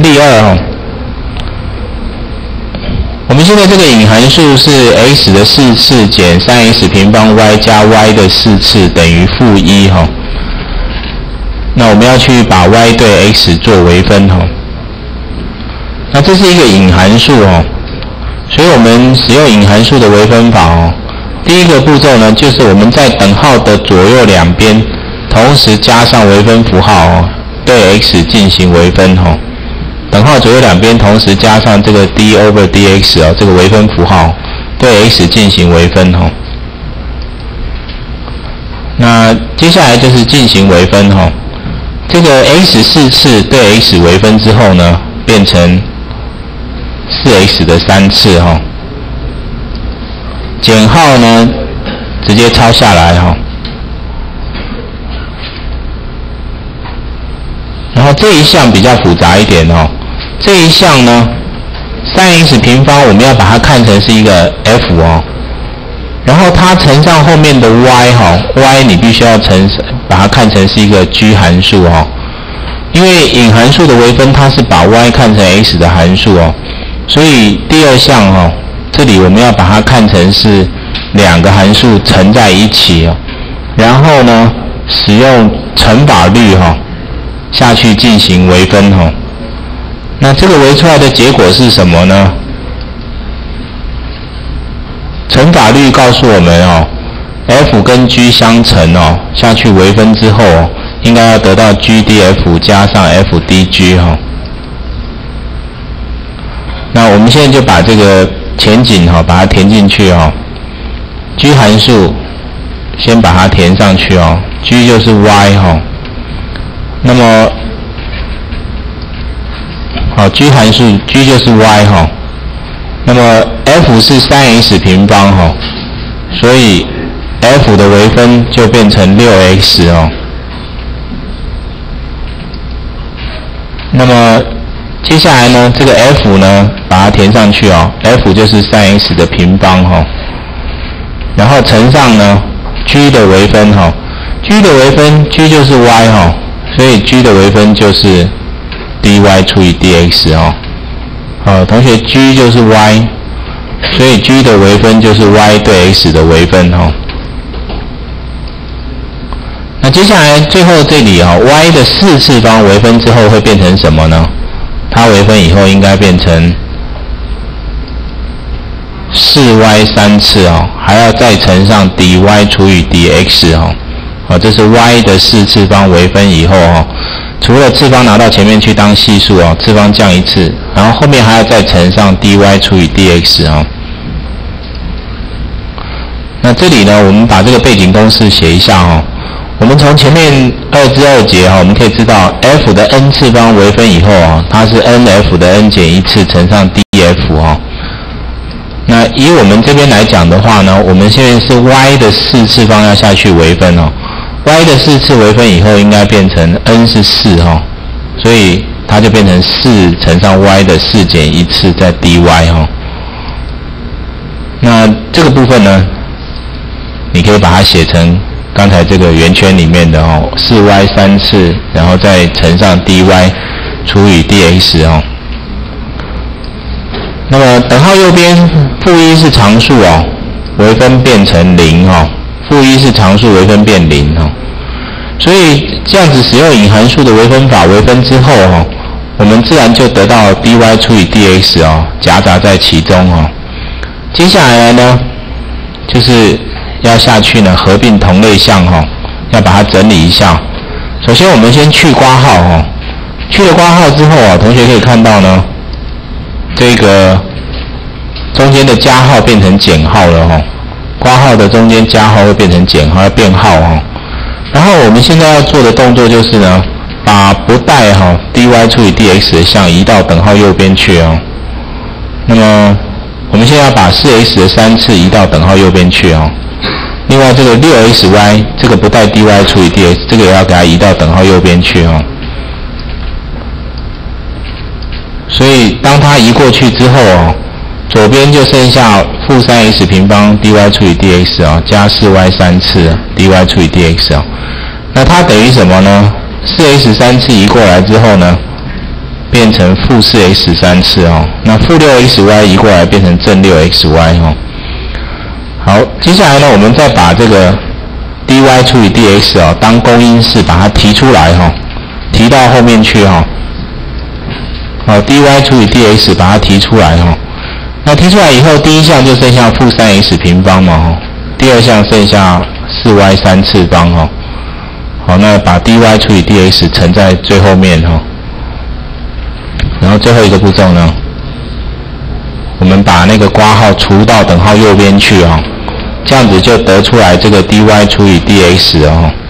例2哦。我们现在这个隐函数是 x 的4次减 3x 平方 y 加 y 的4次等于-1哈。那我们要去把 y 对 x 做微分哈。那这是一个隐函数哦，所以我们使用隐函数的微分法哦。第一个步骤呢，就是我们在等号的左右两边同时加上微分符号哦，对 x 进行微分哦。等号左右两边同时加上这个 d/dx 哦，这个微分符号对 x 进行微分哦。那接下来就是进行微分哦。这个 x 4次对 x 微分之后呢，变成4x 的3次哈。减号呢，直接抄下来哈。然后这一项比较复杂一点哦。这一项呢 ，3x 平方我们要把它看成是一个 f 哦，然后它乘上后面的 y 哈 ，y 你必须要把它看成是一个居函数哦，因为隐函数的微分它是把 y 看成 x 的函数哦，所以第二项哦，这里我们要把它看成是两个函数乘在一起哦，然后呢使用乘法律哈下去进行微分哦。那这个微出来的结果是什么呢？乘法律告诉我们哦 ，f 跟 g 相乘哦，下去微分之后哦，应该要得到 g_df 加上 f_dg 哈。那我们现在就把这个前景哈，把它填进去哦。g 函数先把它填上去哦 ，g 就是 y 哈。那么好 ，g 函数 g 就是 y 哈，那么 f 是 3x 平方哈，所以 f 的微分就变成 6x 哦。那么接下来呢，这个 f 呢，把它填上去哦 ，f 就是 3x 的平方哈，然后乘上呢 g 的微分哈 ，g 的微分 g 就是 y 哈，所以 g 的微分就是。dy 除以 dx 哦，好，同学 g 就是 y， 所以 g 的微分就是 y 对 x 的微分哦。那接下来最后这里哦 y 的4次方微分之后会变成什么呢？它微分以后应该变成4y 3次哦，还要再乘上 dy 除以 dx 哦，好，这是 y 的4次方微分以后哦。除了次方拿到前面去当系数哦，次方降1次，然后后面还要再乘上 dy 除以 dx 哦。那这里呢，我们把这个背景公式写一下哦。我们从前面2至2节哦，我们可以知道 f 的 n 次方微分以后哦，它是 nf 的 n 减1次乘上 df 哦。那以我们这边来讲的话呢，我们现在是 y 的4次方要下去微分哦。y 的4次微分以后应该变成 n 是4哈，所以它就变成4乘上 y 的4减1次再 dy 哈。那这个部分呢，你可以把它写成刚才这个圆圈里面的哦，4y 3次，然后再乘上 dy 除以 dx 哦。那么等号右边-1是常数哦，微分变成0哦。-1是常数，微分变0哦，所以这样子使用隐函数的微分法微分之后哦，我们自然就得到 dy 除以 dx 哦，夹杂在其中哦。接下来呢，就是要下去呢合并同类项哦，要把它整理一下。首先我们先去括号哦，去了括号之后啊，同学可以看到呢，这个中间的加号变成减号了哦。括号的中间加号会变成减号，要变号哦。然后我们现在要做的动作就是呢，把不带dy 除以 dx 的项移到等号右边去哦。那么我们现在要把 4x 的3次移到等号右边去哦。另外这个 6xy 这个不带 dy 除以 dx， 这个也要给它移到等号右边去哦。所以当它移过去之后哦，左边就剩下-3x 平方 dy 除以 dx 哦，加 4y 3次 dy 除以 dx 哦。那它等于什么呢？ 4x 3次移过来之后呢，变变成负4x 3次哦，那负6xy 移过来变成正6xy哦。好，接下来呢，我们再把这个 dy 除以 dx 哦，当公因式把它提出来哈，提到后面去哈。好 ，dy 除以 dx 把它提出来哈。那提出来以后，第一项就剩下负3x 平方嘛哈，第二项剩下4y 3次方哈。好，那把 dy 除以 dx 乘在最后面哈。然后最后一个步骤呢，我们把那个括号除到等号右边去哈，这样子就得出来这个 dy 除以 dx 哦。